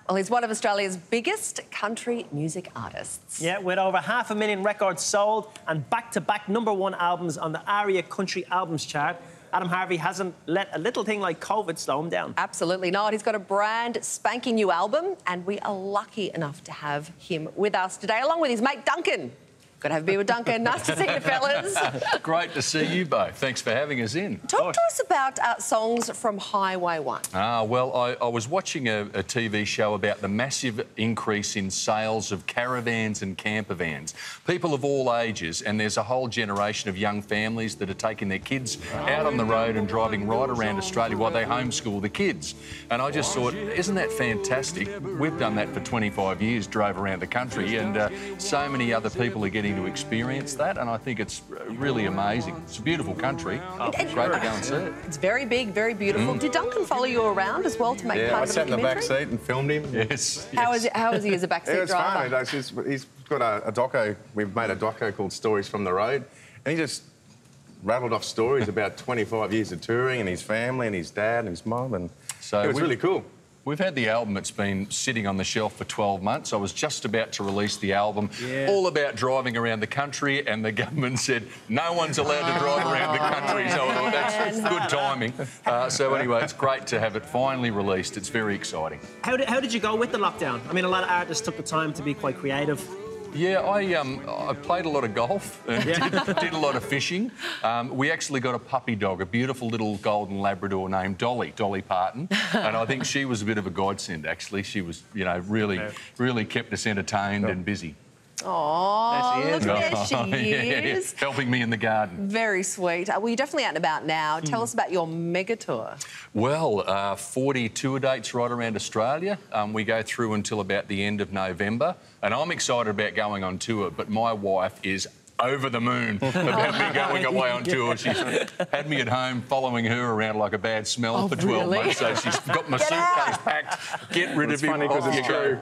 Well, he's one of Australia's biggest country music artists. Yeah, with over 500,000 records sold and back-to-back #1 albums on the ARIA Country Albums chart, Adam Harvey hasn't let a little thing like COVID slow him down. Absolutely not. He's got a brand spanking new album, and we are lucky enough to have him with us today, along with his mate Duncan. Good to have a beer with Duncan. Nice to see you, fellas. Great to see you both. Thanks for having us in. Talk to us about songs from Highway 1. Well, I was watching a TV show about the massive increase in sales of caravans and camper vans. People of all ages, and there's a whole generation of young families that are taking their kids out on the road and driving right around Australia while they homeschool the kids. And I just thought, isn't that fantastic? We've done that for 25 years, drove around the country, and so many other people are getting to experience that, and I think it's really amazing. It's a beautiful country. It's great to go and see it. It's very big, very beautiful. Did Duncan follow you around as well to make part of the documentary? Yeah, I sat in the back seat and filmed him. Yes. How was he as a backseat driver? It's fun. He's got a doco. We've made a doco called Stories from the Road, and he just rattled off stories about 25 years of touring and his family and his dad and his mum, and so it was really cool. We've had the album. It's been sitting on the shelf for 12 months. I was just about to release the album, all about driving around the country, and the government said no one's allowed to drive around the country, so I thought that's good timing. So anyway, it's great to have it finally released. It's very exciting. How did you go with the lockdown? I mean, a lot of artists took the time to be quite creative. Yeah, I played a lot of golf and did a lot of fishing. We actually got a puppy dog, a beautiful little golden Labrador named Dolly Parton, and I think she was a bit of a godsend, actually. She was, you know, really kept us entertained and busy. Oh, look there she is. Yeah, helping me in the garden. Very sweet. Well, you're definitely out and about now. Tell us about your mega tour. Well, 40 tour dates right around Australia. We go through until about the end of November, and I'm excited about going on tour, but my wife is over the moon about me going away on tour. She's had me at home following her around like a bad smell for 12 months, so she's got my suitcase packed. Get rid of him. Funny because it's true.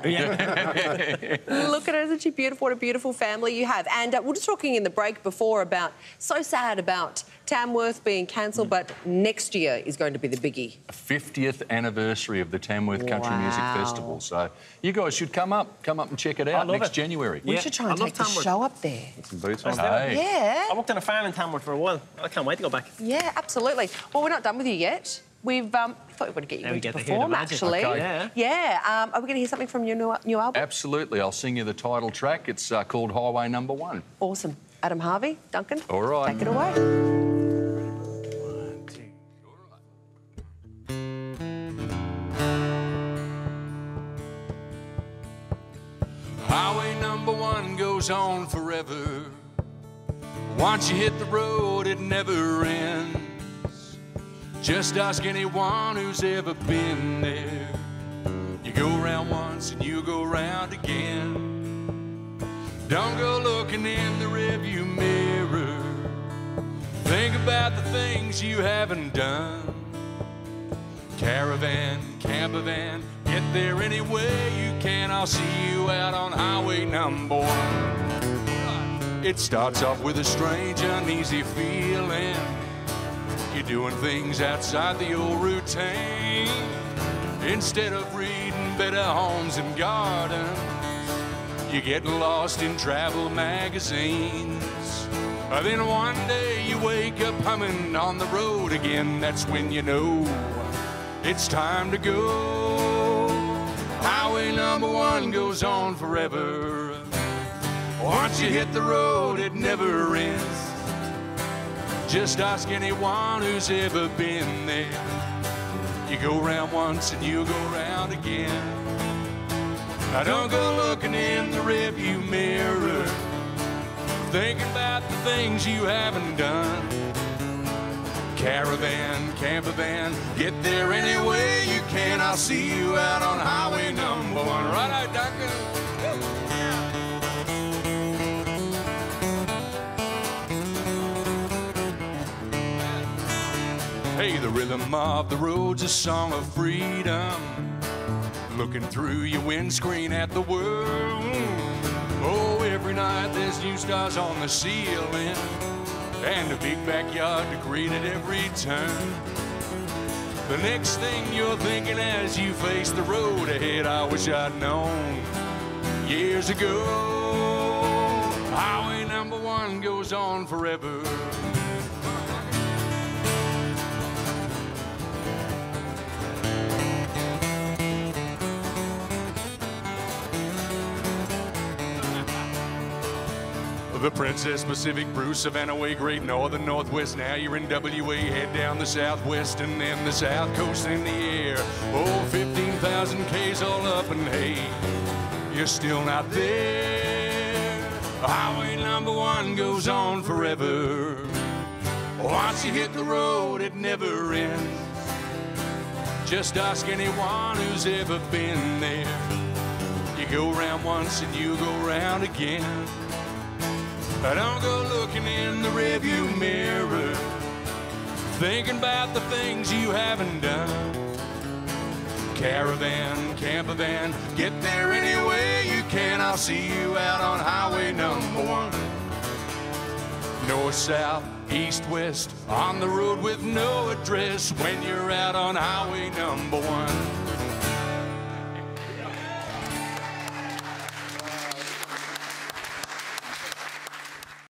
Look at her, isn't she beautiful? What a beautiful family you have. And we were just talking in the break before about, so sad about Tamworth being cancelled, but next year is going to be the biggie. 50th anniversary of the Tamworth Country Music Festival. So you guys should come up and check it out next January. We should try and take the show up there. Some boots on. Hey. Yeah. I worked on a farm in Tamworth for a while. I can't wait to go back. Yeah, absolutely. Well, we're not done with you yet. We've thought we would get you in to perform, actually. Okay. Yeah. Are we going to hear something from your new album? Absolutely. I'll sing you the title track. It's called Highway #1. Awesome. Adam Harvey, Duncan. All right. Take it away. Highway #1 goes on forever. Once you hit the road, it never ends. Just ask anyone who's ever been there. You go round once and you go round again. Don't go looking in the rearview mirror. Think about the things you haven't done. Caravan, camper van, get there any way you can. I'll see you out on Highway #1. It starts off with a strange, uneasy feeling. You're doing things outside the old routine. Instead of reading better homes and gardens, you're getting lost in travel magazines. Then one day you wake up humming on the road again. That's when you know it's time to go. Highway #1 goes on forever. Once you hit the road, it never ends. Just ask anyone who's ever been there. You go round once and you go round again. Now don't go looking in the rearview mirror, thinking about the things you haven't done. Caravan, camper van, get there any way you can. I'll see you out on Highway #1. Right out, Duncan. Hey, the rhythm of the road's a song of freedom. Looking through your windscreen at the world. Oh, every night there's new stars on the ceiling, and a big backyard to greet at every turn. The next thing you're thinking as you face the road ahead, I wish I'd known years ago. Highway number 1 goes on forever. The Princess, Pacific, Bruce, Savannah Way, Great Northern, Northwest. Now you're in WA, head down the Southwest and then the South Coast in the air. Oh, 15,000 Ks all up and hey, you're still not there. Highway number 1 goes on forever. Once you hit the road, it never ends. Just ask anyone who's ever been there. You go round once and you go round again. Don't go looking in the rearview mirror, thinking about the things you haven't done. Caravan, camper van, get there any way you can. I'll see you out on highway number 1. North, south, east, west, on the road with no address when you're out on highway number 1.